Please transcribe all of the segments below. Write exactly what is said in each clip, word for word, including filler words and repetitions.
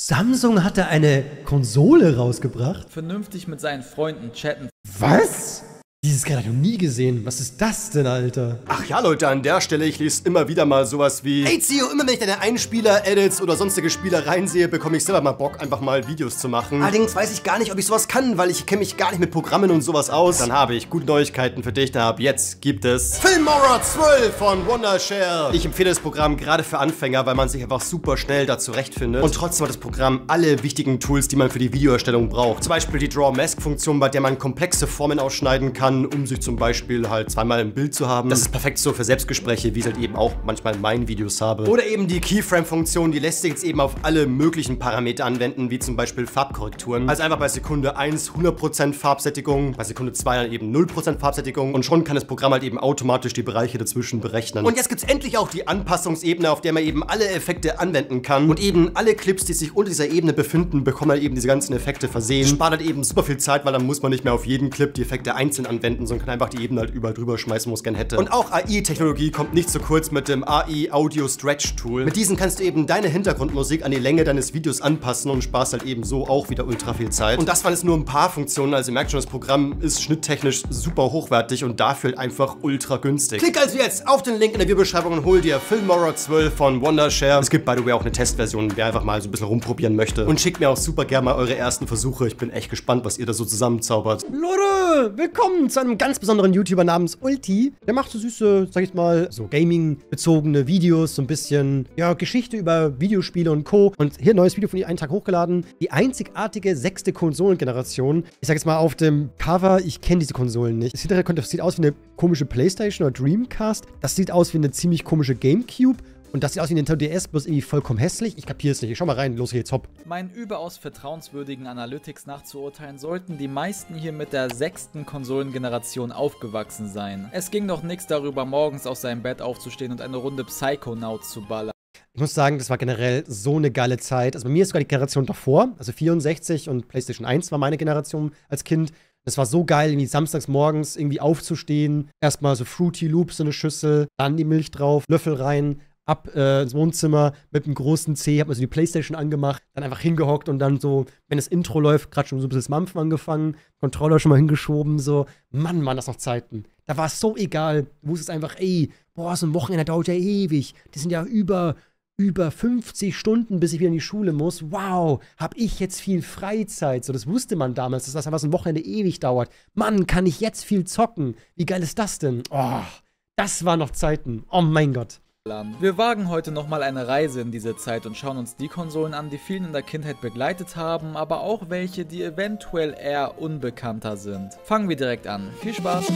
Samsung hatte eine Konsole rausgebracht? Vernünftig mit seinen Freunden chatten. Was? Dieses Gerät habe ich noch nie gesehen. Was ist das denn, Alter? Ach ja, Leute, an der Stelle, ich lese immer wieder mal sowas wie: Hey Zio, immer wenn ich deine Einspieler, Edits oder sonstige Spielereien sehe, bekomme ich selber mal Bock, einfach mal Videos zu machen. Allerdings weiß ich gar nicht, ob ich sowas kann, weil ich kenne mich gar nicht mit Programmen und sowas aus. Dann habe ich gute Neuigkeiten für dich, denn ab jetzt gibt es Filmora zwölf von Wondershare. Ich empfehle das Programm gerade für Anfänger, weil man sich einfach super schnell da zurechtfindet. Und trotzdem hat das Programm alle wichtigen Tools, die man für die Videoerstellung braucht. Zum Beispiel die Draw-Mask-Funktion, bei der man komplexe Formen ausschneiden kann, um sich zum Beispiel halt zweimal im Bild zu haben. Das ist perfekt so für Selbstgespräche, wie ich halt eben auch manchmal in meinen Videos habe. Oder eben die Keyframe-Funktion, die lässt sich jetzt eben auf alle möglichen Parameter anwenden, wie zum Beispiel Farbkorrekturen. Also einfach bei Sekunde eins hundert Prozent Farbsättigung, bei Sekunde zwei dann eben null Prozent Farbsättigung und schon kann das Programm halt eben automatisch die Bereiche dazwischen berechnen. Und jetzt gibt es endlich auch die Anpassungsebene, auf der man eben alle Effekte anwenden kann. Und eben alle Clips, die sich unter dieser Ebene befinden, bekommen halt eben diese ganzen Effekte versehen. Spart halt eben super viel Zeit, weil dann muss man nicht mehr auf jeden Clip die Effekte einzeln anwenden, sondern kann einfach die Ebene halt überall drüber schmeißen, wo es gerne hätte. Und auch A I-Technologie kommt nicht zu kurz mit dem A I Audio Stretch Tool. Mit diesen kannst du eben deine Hintergrundmusik an die Länge deines Videos anpassen und sparst halt eben so auch wieder ultra viel Zeit. Und das waren jetzt nur ein paar Funktionen, also ihr merkt schon, das Programm ist schnitttechnisch super hochwertig und dafür halt einfach ultra günstig. Klick also jetzt auf den Link in der Videobeschreibung und hol dir Filmora zwölf von Wondershare. Es gibt by the way auch eine Testversion, wer einfach mal so ein bisschen rumprobieren möchte. Und schickt mir auch super gerne mal eure ersten Versuche. Ich bin echt gespannt, was ihr da so zusammenzaubert. Leute, willkommen zu einem ganz besonderen YouTuber namens Ulti. Der macht so süße, sag ich mal, so Gaming-bezogene Videos, so ein bisschen, ja, Geschichte über Videospiele und Co. Und hier ein neues Video von ihm, einen Tag hochgeladen. Die einzigartige sechste Konsolengeneration. Ich sag jetzt mal auf dem Cover, ich kenne diese Konsolen nicht. Das sieht, sieht aus wie eine komische Playstation oder Dreamcast. Das sieht aus wie eine ziemlich komische Gamecube. Und das sieht aus wie ein Nintendo D S, bloß irgendwie vollkommen hässlich. Ich kapiere es nicht. Ich schau mal rein. Los geht's, hopp. Meinen überaus vertrauenswürdigen Analytics nachzuurteilen, sollten die meisten hier mit der sechsten Konsolengeneration aufgewachsen sein. Es ging doch nichts darüber, morgens aus seinem Bett aufzustehen und eine Runde Psychonauts zu ballern. Ich muss sagen, das war generell so eine geile Zeit. Also bei mir ist sogar die Generation davor, also vierundsechzig und PlayStation eins war meine Generation als Kind. Das war so geil, irgendwie samstags morgens irgendwie aufzustehen. Erstmal so Fruity Loops, so eine Schüssel, dann die Milch drauf, Löffel rein, ab äh, ins Wohnzimmer mit einem großen C, hab mir so die Playstation angemacht, dann einfach hingehockt und dann so, wenn das Intro läuft, gerade schon so ein bisschen das Mampfen angefangen, Controller schon mal hingeschoben, so, Mann, Mann, das noch Zeiten. Da war es so egal, du wusstest einfach, ey, boah, so ein Wochenende dauert ja ewig, die sind ja über, über fünfzig Stunden, bis ich wieder in die Schule muss, wow, hab ich jetzt viel Freizeit, so, das wusste man damals, dass das einfach so ein Wochenende ewig dauert. Mann, kann ich jetzt viel zocken, wie geil ist das denn? Oh, das waren noch Zeiten, oh mein Gott. Wir wagen heute nochmal eine Reise in diese Zeit und schauen uns die Konsolen an, die vielen in der Kindheit begleitet haben, aber auch welche, die eventuell eher unbekannter sind. Fangen wir direkt an. Viel Spaß!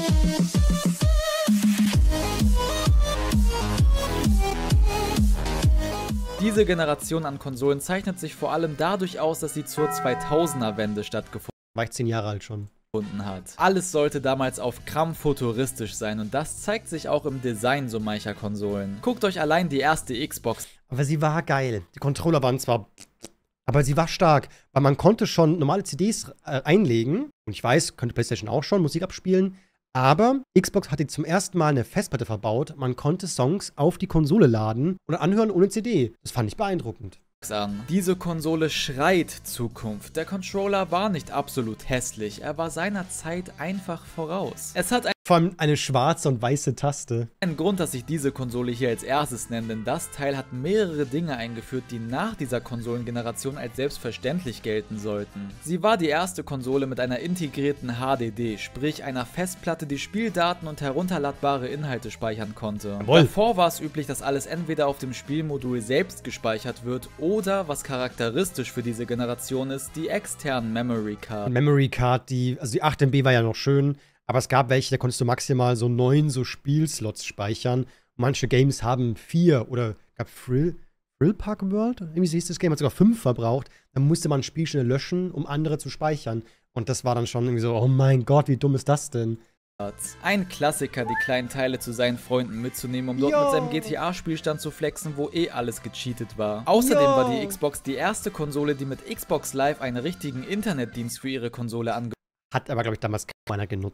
Diese Generation an Konsolen zeichnet sich vor allem dadurch aus, dass sie zur zweitausender-Wende stattgefunden hat. War ich zehn Jahre alt schon. Hat. Alles sollte damals auf Gramm futuristisch sein und das zeigt sich auch im Design so mancher Konsolen. Guckt euch allein die erste Xbox. Aber sie war geil. Die Controller waren zwar, aber sie war stark, weil man konnte schon normale C Ds äh, einlegen. Und ich weiß, könnte PlayStation auch schon Musik abspielen. Aber Xbox hatte zum ersten Mal eine Festplatte verbaut. Man konnte Songs auf die Konsole laden und anhören ohne C D. Das fand ich beeindruckend. An. Diese Konsole schreit Zukunft. Der Controller war nicht absolut hässlich, er war seiner Zeit einfach voraus. Es hat ein Vor allem eine schwarze und weiße Taste. Ein Grund, dass ich diese Konsole hier als erstes nenne, denn das Teil hat mehrere Dinge eingeführt, die nach dieser Konsolengeneration als selbstverständlich gelten sollten. Sie war die erste Konsole mit einer integrierten H D D, sprich einer Festplatte, die Spieldaten und herunterladbare Inhalte speichern konnte. Jawohl. Davor war es üblich, dass alles entweder auf dem Spielmodul selbst gespeichert wird oder, was charakteristisch für diese Generation ist, die externen Memory Card. Memory Card, die, also die acht M B war ja noch schön, aber es gab welche, da konntest du maximal so neun so Spielslots speichern. Manche Games haben vier oder gab Thrill, Thrill Park World? Irgendwie hieß das Game, hat sogar fünf verbraucht. Dann musste man ein Spiel schnell löschen, um andere zu speichern. Und das war dann schon irgendwie so, oh mein Gott, wie dumm ist das denn? Ein Klassiker, die kleinen Teile zu seinen Freunden mitzunehmen, um dort Yo. mit seinem G T A-Spielstand zu flexen, wo eh alles gecheatet war. Außerdem Yo. war die Xbox die erste Konsole, die mit Xbox Live einen richtigen Internetdienst für ihre Konsole angeboten hat. Hat aber, glaube ich, damals keiner genutzt.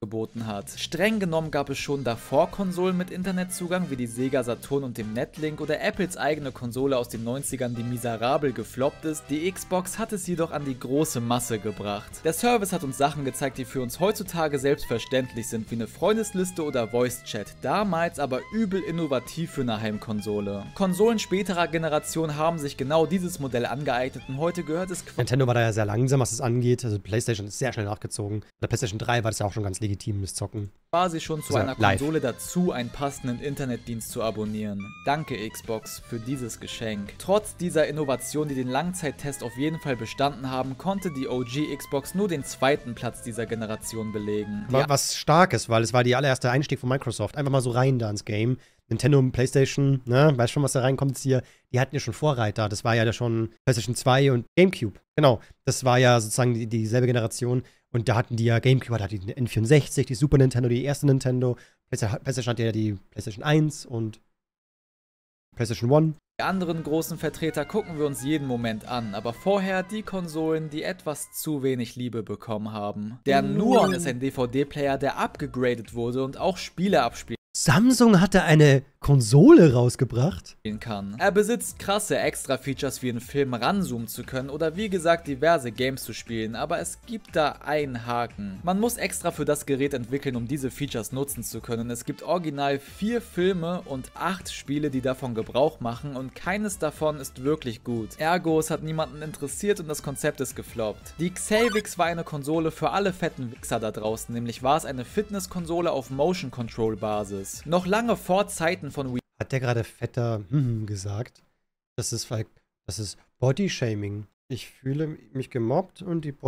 geboten hat. Streng genommen gab es schon davor Konsolen mit Internetzugang wie die Sega Saturn und dem Netlink oder Apples eigene Konsole aus den neunzigern, die miserabel gefloppt ist. Die Xbox hat es jedoch an die große Masse gebracht. Der Service hat uns Sachen gezeigt, die für uns heutzutage selbstverständlich sind, wie eine Freundesliste oder Voice Chat. Damals aber übel innovativ für eine Heimkonsole. Konsolen späterer Generation haben sich genau dieses Modell angeeignet und heute gehört es... Nintendo war da ja sehr langsam, was es angeht. Also PlayStation ist sehr schnell nachgezogen. Bei der PlayStation drei war das ja auch schon ganz legitimes Zocken. Quasi schon zu also einer live. Konsole dazu, einen passenden Internetdienst zu abonnieren. Danke Xbox für dieses Geschenk. Trotz dieser Innovation, die den Langzeittest auf jeden Fall bestanden haben, konnte die O G Xbox nur den zweiten Platz dieser Generation belegen. War was Starkes, weil es war die allererste Einstieg von Microsoft. Einfach mal so rein da ins Game. Nintendo und PlayStation, ne, weiß schon, was da reinkommt jetzt hier. Die hatten ja schon Vorreiter. Das war ja schon PlayStation zwei und GameCube. Genau, das war ja sozusagen die, dieselbe Generation. Und da hatten die ja, GameCube hatte die N vierundsechzig, die Super Nintendo, die erste Nintendo. PlayStation hatte ja die PlayStation eins und PlayStation eins. Die anderen großen Vertreter gucken wir uns jeden Moment an, aber vorher die Konsolen, die etwas zu wenig Liebe bekommen haben. Der Nuon ist ein D V D-Player, der abgegradet wurde und auch Spiele abspielt. Samsung hatte eine Konsole rausgebracht. Kann. Er besitzt krasse Extra-Features wie einen Film ranzoomen zu können oder wie gesagt diverse Games zu spielen, aber es gibt da einen Haken. Man muss extra für das Gerät entwickeln, um diese Features nutzen zu können. Es gibt original vier Filme und acht Spiele, die davon Gebrauch machen und keines davon ist wirklich gut. Ergo, es hat niemanden interessiert und das Konzept ist gefloppt. Die Xavix war eine Konsole für alle fetten Wichser da draußen, nämlich war es eine Fitnesskonsole auf Motion-Control-Basis. Noch lange vor Zeiten von Wii. Hat der gerade fetter hm gesagt? Das ist, das ist Body-Shaming. Ich fühle mich gemobbt und die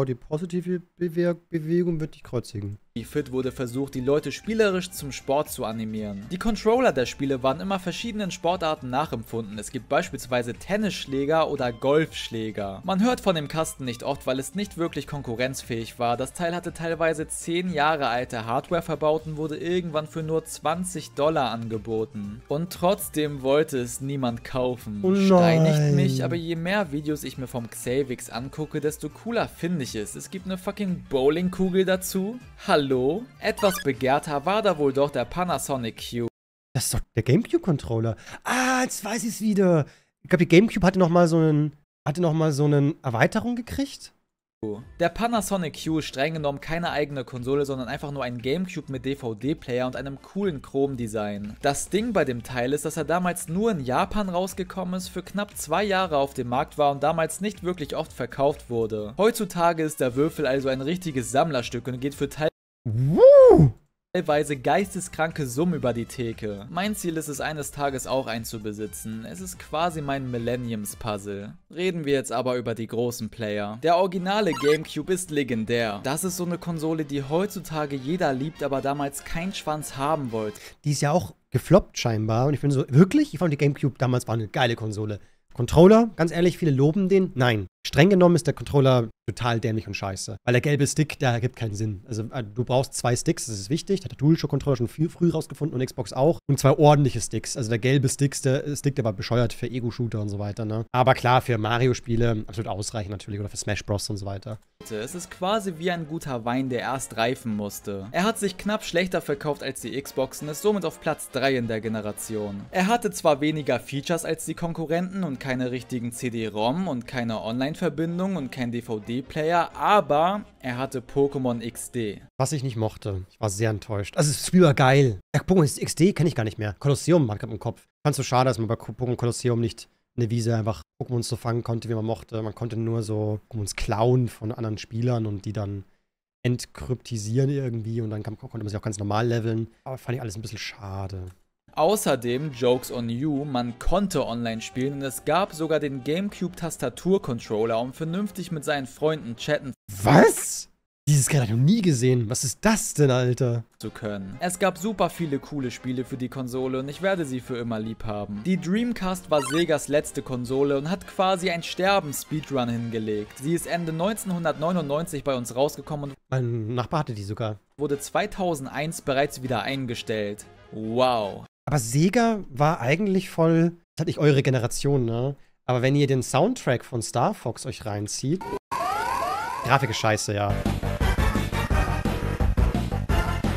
Body-Positive-Bewegung wird dich kreuzigen. Fit wurde versucht, die Leute spielerisch zum Sport zu animieren. Die Controller der Spiele waren immer verschiedenen Sportarten nachempfunden. Es gibt beispielsweise Tennisschläger oder Golfschläger. Man hört von dem Kasten nicht oft, weil es nicht wirklich konkurrenzfähig war. Das Teil hatte teilweise zehn Jahre alte Hardware verbaut und wurde irgendwann für nur zwanzig Dollar angeboten. Und trotzdem wollte es niemand kaufen. Oh Steinigt mich, aber je mehr Videos ich mir vom Xavix angucke, desto cooler finde ich es. Es gibt eine fucking Bowlingkugel dazu. Hallo? Hallo? Etwas begehrter war da wohl doch der Panasonic Q. Das ist doch der GameCube-Controller. Ah, jetzt weiß ich es wieder. Ich glaube, die GameCube hatte noch mal so einen, hatte noch mal so eine Erweiterung gekriegt. Der Panasonic Q ist streng genommen keine eigene Konsole, sondern einfach nur ein GameCube mit D V D-Player und einem coolen Chrom-Design. Das Ding bei dem Teil ist, dass er damals nur in Japan rausgekommen ist, für knapp zwei Jahre auf dem Markt war und damals nicht wirklich oft verkauft wurde. Heutzutage ist der Würfel also ein richtiges Sammlerstück und geht für Teil Woo! teilweise geisteskranke Summen über die Theke. Mein Ziel ist es, eines Tages auch einen zu besitzen. Es ist quasi mein Millenniums-Puzzle. Reden wir jetzt aber über die großen Player. Der originale GameCube ist legendär. Das ist so eine Konsole, die heutzutage jeder liebt, aber damals kein Schwanz haben wollte. Die ist ja auch gefloppt scheinbar und ich finde so, wirklich? Ich fand die GameCube damals war eine geile Konsole. Controller, ganz ehrlich, viele loben den. Nein. Streng genommen ist der Controller total dämlich und scheiße. Weil der gelbe Stick, der ergibt keinen Sinn. Also du brauchst zwei Sticks, das ist wichtig. Da hat der DualShock-Controller schon viel früh rausgefunden und Xbox auch. Und zwei ordentliche Sticks. Also der gelbe Stick, der Stick, der war bescheuert für Ego-Shooter und so weiter, ne? Aber klar, für Mario-Spiele absolut ausreichend natürlich. Oder für Smash Bros. Und so weiter. Es ist quasi wie ein guter Wein, der erst reifen musste. Er hat sich knapp schlechter verkauft als die Xbox und ist somit auf Platz drei in der Generation. Er hatte zwar weniger Features als die Konkurrenten und keine richtigen C D-ROM und keine Online-Verbindung und kein D V D-Player, aber er hatte Pokémon X D. Was ich nicht mochte. Ich war sehr enttäuscht. Also das Spiel war geil. Ja, Pokémon X D kenne ich gar nicht mehr. Kolosseum war gerade im Kopf. Fand so schade, dass man bei Pokémon Kolosseum nicht in der Wiese einfach Pokémons so fangen konnte, wie man mochte. Man konnte nur so Pokémons klauen von anderen Spielern und die dann entkryptisieren irgendwie und dann kann, konnte man sich auch ganz normal leveln. Aber fand ich alles ein bisschen schade. Außerdem, Jokes on you, man konnte online spielen und es gab sogar den GameCube-Tastatur-Controller, um vernünftig mit seinen Freunden chatten Was? Dieses Gerät habe ich noch nie gesehen. Was ist das denn, Alter? Zu können. Es gab super viele coole Spiele für die Konsole und ich werde sie für immer lieb haben. Die Dreamcast war Segas letzte Konsole und hat quasi ein Sterben-Speedrun hingelegt. Sie ist Ende neunzehnhundertneunundneunzig bei uns rausgekommen und mein Nachbar hatte die sogar. Wurde zweitausendeins bereits wieder eingestellt. Wow. Aber Sega war eigentlich voll, das hat nicht eure Generation, ne? Aber wenn ihr den Soundtrack von Star Fox euch reinzieht, Grafik ist scheiße, ja.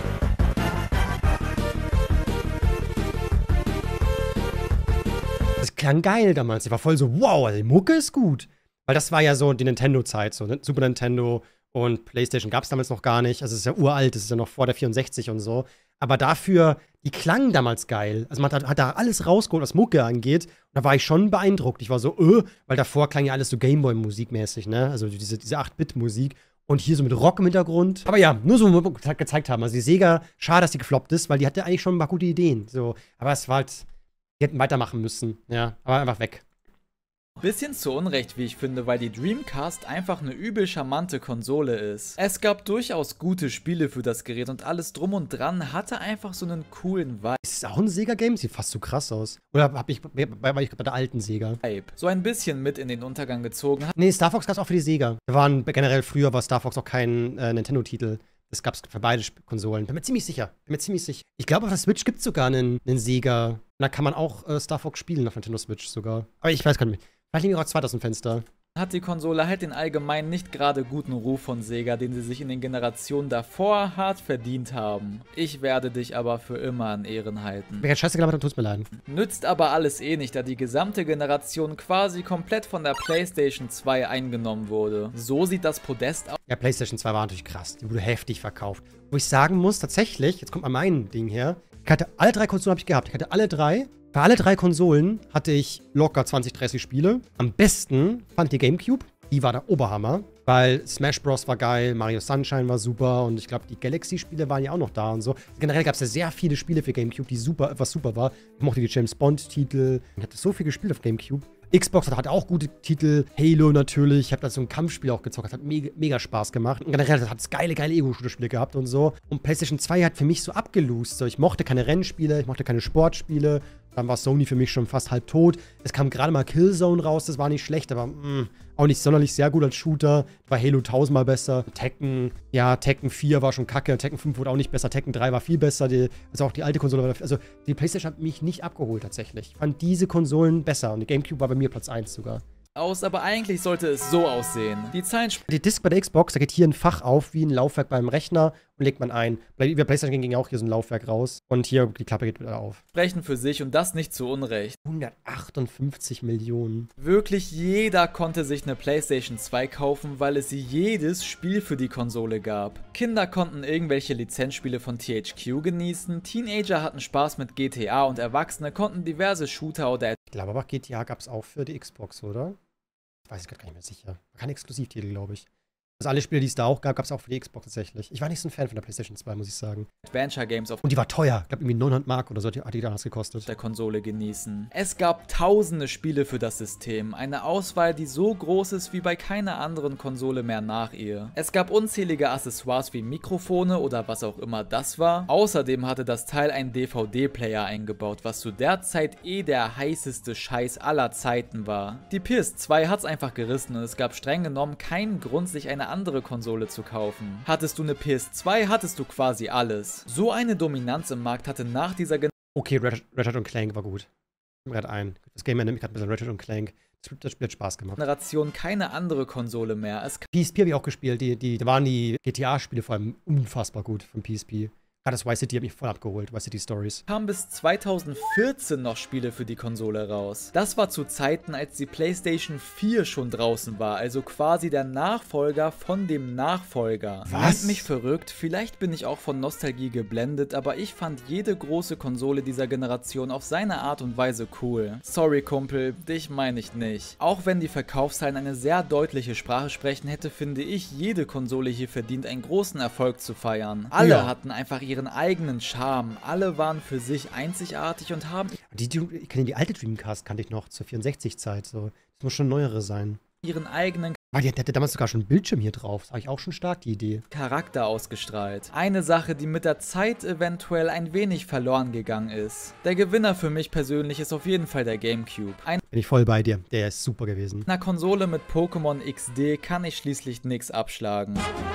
klang geil damals. Die war voll so, wow, die Mucke ist gut. Weil das war ja so die Nintendo-Zeit, so ne? Super Nintendo und PlayStation gab es damals noch gar nicht. Also es ist ja uralt, das ist ja noch vor der vierundsechzig und so. Aber dafür, die klangen damals geil. Also man hat, hat da alles rausgeholt, was Mucke angeht. Und da war ich schon beeindruckt. Ich war so, öh, weil davor klang ja alles so Gameboy-Musikmäßig, ne? Also diese, diese acht Bit Musik. Und hier so mit Rock im Hintergrund. Aber ja, nur so, wo wir gezeigt haben. Also die Sega, schade, dass die gefloppt ist, weil die hatte eigentlich schon ein paar gute Ideen. So. Aber es war halt, die hätten weitermachen müssen. Ja, aber einfach weg. Bisschen zu Unrecht, wie ich finde, weil die Dreamcast einfach eine übel charmante Konsole ist. Es gab durchaus gute Spiele für das Gerät und alles drum und dran hatte einfach so einen coolen Vibe. Ist das auch ein Sega-Game? Sieht fast so krass aus. Oder hab ich, war ich bei der alten Sega? So ein bisschen mit in den Untergang gezogen hat. Nee, Star Fox gab es auch für die Sega. Da waren generell früher war Star Fox auch kein äh, Nintendo-Titel. Das gab es für beide Konsolen. Bin mir ziemlich sicher. Bin mir ziemlich sicher. Ich glaube, auf der Switch gibt es sogar einen, einen Sega. Da kann man auch äh, Star Fox spielen auf Nintendo Switch sogar. Aber ich weiß gar nicht mehr. Vielleicht liegen wir auch zwei aus dem Fenster. Hat die Konsole halt den allgemein nicht gerade guten Ruf von Sega, den sie sich in den Generationen davor hart verdient haben. Ich werde dich aber für immer in Ehren halten. Wer hat Scheiße gelabert, dann tut's mir leid. Nützt aber alles eh nicht, da die gesamte Generation quasi komplett von der PlayStation zwei eingenommen wurde. So sieht das Podest aus. Ja, PlayStation zwei war natürlich krass. Die wurde heftig verkauft. Wo ich sagen muss, tatsächlich, jetzt kommt mal mein Ding her. Ich hatte alle drei Konsolen habe ich gehabt. Ich hatte alle drei. Für alle drei Konsolen hatte ich locker zwanzig, dreißig Spiele. Am besten fand ich die GameCube. Die war der Oberhammer. Weil Smash Bros. War geil, Mario Sunshine war super und ich glaube, die Galaxy-Spiele waren ja auch noch da und so. Generell gab es ja sehr viele Spiele für GameCube, die super, was super war. Ich mochte die James Bond-Titel. Ich hatte so viel gespielt auf GameCube. Xbox hatte auch gute Titel. Halo natürlich. Ich habe da so ein Kampfspiel auch gezockt. Das hat mega, mega Spaß gemacht. Und generell hat es geile, geile Ego-Shooter-Spiele gehabt und so. Und PlayStation zwei hat für mich so abgelost. So, ich mochte keine Rennspiele, ich mochte keine Sportspiele. Dann war Sony für mich schon fast halb tot. Es kam gerade mal Killzone raus, das war nicht schlecht, aber mh, auch nicht sonderlich sehr gut als Shooter. War Halo tausendmal besser. Tekken, ja, Tekken vier war schon kacke. Tekken fünf wurde auch nicht besser. Tekken drei war viel besser. Die, also auch die alte Konsole war, also die PlayStation hat mich nicht abgeholt tatsächlich. Ich fand diese Konsolen besser und die GameCube war bei mir Platz eins sogar. Aus, aber eigentlich sollte es so aussehen. Die Zahlen Die Disk bei der Xbox, da geht hier ein Fach auf, wie ein Laufwerk beim Rechner und legt man ein. Bei der PlayStation ging auch hier so ein Laufwerk raus und hier die Klappe geht wieder auf. sprechen für sich und das nicht zu Unrecht. hundertachtundfünfzig Millionen. Wirklich jeder konnte sich eine PlayStation zwei kaufen, weil es jedes Spiel für die Konsole gab. Kinder konnten irgendwelche Lizenzspiele von T H Q genießen, Teenager hatten Spaß mit G T A und Erwachsene konnten diverse Shooter oder Ich glaube aber, G T A gab es auch für die Xbox, oder? Weiß ich gerade gar nicht mehr sicher. War kein Exklusivtitel, glaube ich. Also alle Spiele, die es da auch gab, gab es auch für die Xbox tatsächlich. Ich war nicht so ein Fan von der PlayStation zwei, muss ich sagen. Adventure Games auf Und die war teuer. Ich glaube, irgendwie neunhundert Mark oder so hat die damals gekostet. der Konsole genießen. Es gab tausende Spiele für das System, eine Auswahl, die so groß ist wie bei keiner anderen Konsole mehr nach ihr. Es gab unzählige Accessoires wie Mikrofone oder was auch immer das war. Außerdem hatte das Teil einen D V D-Player eingebaut, was zu der Zeit eh der heißeste Scheiß aller Zeiten war. Die P S zwei hat's einfach gerissen und es gab streng genommen keinen Grund, sich eine andere Konsole zu kaufen. Hattest du eine P S zwei, hattest du quasi alles. So eine Dominanz im Markt hatte nach dieser Gen Okay, Red Ratchet und Clank war gut. Ich mir gerade ein. Das Game erinnert mich gerade ein bisschen an Ratchet und Clank. Das, das Spiel hat Spaß gemacht. Generation keine andere Konsole mehr. Es P S P habe ich auch gespielt. Die, die, da waren die G T A-Spiele vor allem unfassbar gut von P S P. Gerade das Vice City hat mich voll abgeholt, Vice City Stories. kamen bis zweitausendvierzehn noch Spiele für die Konsole raus. Das war zu Zeiten, als die PlayStation vier schon draußen war, also quasi der Nachfolger von dem Nachfolger. Was? Nennt mich verrückt, vielleicht bin ich auch von Nostalgie geblendet, aber ich fand jede große Konsole dieser Generation auf seine Art und Weise cool. Sorry Kumpel, dich meine ich nicht. Auch wenn die Verkaufszahlen eine sehr deutliche Sprache sprechen, hätte, finde ich, jede Konsole hier verdient, einen großen Erfolg zu feiern. Alle Ja. hatten einfach ihre ihren eigenen Charme. Alle waren für sich einzigartig und haben Die, die, ich kenne die alte Dreamcast, kannte ich noch, zur vierundsechzig-Zeit. So. Das muss schon neuere sein. ihren eigenen Ah, die hatte damals sogar schon einen Bildschirm hier drauf. Das war ich auch schon stark, die Idee. Charakter ausgestrahlt. Eine Sache, die mit der Zeit eventuell ein wenig verloren gegangen ist. Der Gewinner für mich persönlich ist auf jeden Fall der GameCube. Einer Bin ich voll bei dir. Der ist super gewesen. Konsole mit Pokémon X D kann ich schließlich nix abschlagen.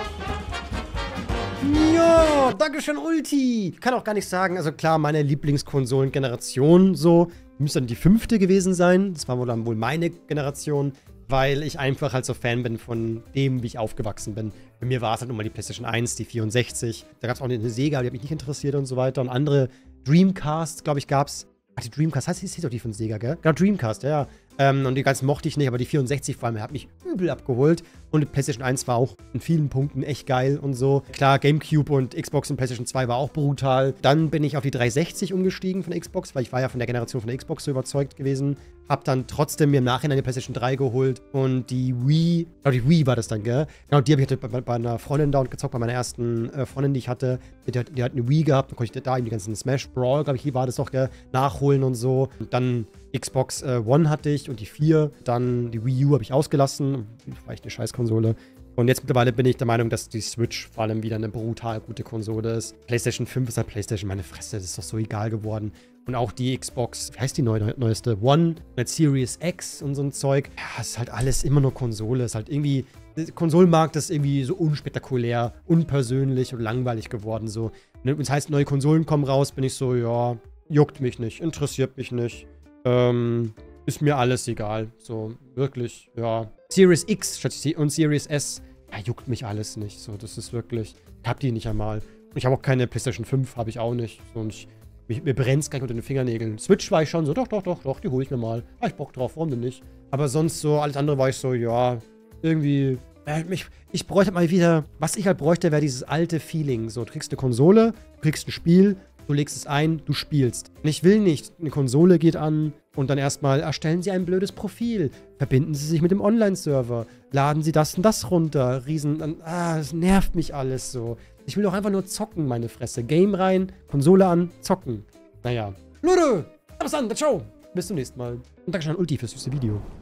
Ja, dankeschön, Ulti. Ich kann auch gar nicht sagen, also klar, meine Lieblingskonsolen-Generation so, müsste dann die fünfte gewesen sein. Das war wohl dann wohl meine Generation, weil ich einfach halt so Fan bin von dem, wie ich aufgewachsen bin. Bei mir war es halt nun mal die PlayStation eins, die vierundsechzig. Da gab es auch eine Sega, die hat mich nicht interessiert und so weiter. Und andere Dreamcast, glaube ich, gab es. Ach, die Dreamcast, heißt hieß doch die von Sega, gell? Genau, Dreamcast, ja. Ähm, und die ganzen mochte ich nicht, aber die vierundsechzig vor allem hat mich übel abgeholt. Und die PlayStation eins war auch in vielen Punkten echt geil und so. Klar, GameCube und Xbox und PlayStation zwei war auch brutal. Dann bin ich auf die dreihundertsechzig umgestiegen von Xbox, weil ich war ja von der Generation von der Xbox so überzeugt gewesen. Hab dann trotzdem mir im Nachhinein die PlayStation drei geholt und die Wii, genau, die Wii war das dann, gell? Genau, die habe ich halt bei, bei einer Freundin da und gezockt, bei meiner ersten äh, Freundin, die ich hatte. Die hat, die hat eine Wii gehabt, dann konnte ich da eben die ganzen Smash Brawl, glaube ich, hier war das doch, gell, nachholen und so. Und dann Xbox äh, One hatte ich und die vier. Dann die Wii U habe ich ausgelassen. Das war echt eine Scheißkonsole. Und jetzt mittlerweile bin ich der Meinung, dass die Switch vor allem wieder eine brutal gute Konsole ist. PlayStation fünf ist halt PlayStation, meine Fresse, das ist doch so egal geworden. Und auch die Xbox, wie heißt die neu, neueste? One mit Series X und so ein Zeug. Ja, es ist halt alles immer nur Konsole. Es ist halt irgendwie, der Konsolenmarkt ist irgendwie so unspektakulär, unpersönlich und langweilig geworden. So. Wenn es heißt, neue Konsolen kommen raus, bin ich so, ja, juckt mich nicht, interessiert mich nicht. Ähm, ist mir alles egal. So, wirklich, ja. Series X und Series S, ja, juckt mich alles nicht. So, das ist wirklich, ich hab die nicht einmal. Und ich habe auch keine PlayStation fünf, habe ich auch nicht. So, und ich, mich, mir brennt es gleich unter den Fingernägeln. Switch war ich schon so, doch, doch, doch, doch, die hole ich mir mal. Ah, ich Bock drauf, warum denn nicht? Aber sonst so, alles andere war ich so, ja, irgendwie, äh, ich, ich bräuchte mal wieder, was ich halt bräuchte, wäre dieses alte Feeling. So, du kriegst eine Konsole, du kriegst ein Spiel, du legst es ein, du spielst. Und ich will nicht, eine Konsole geht an und dann erstmal erstellen Sie ein blödes Profil, verbinden Sie sich mit dem Online-Server, laden Sie das und das runter, riesen, ah, das nervt mich alles so. Ich will doch einfach nur zocken, meine Fresse. Game rein, Konsole an, zocken. Naja. Leute, was an, ciao. Bis zum nächsten Mal. Und danke schon an Ulti fürs süße Video.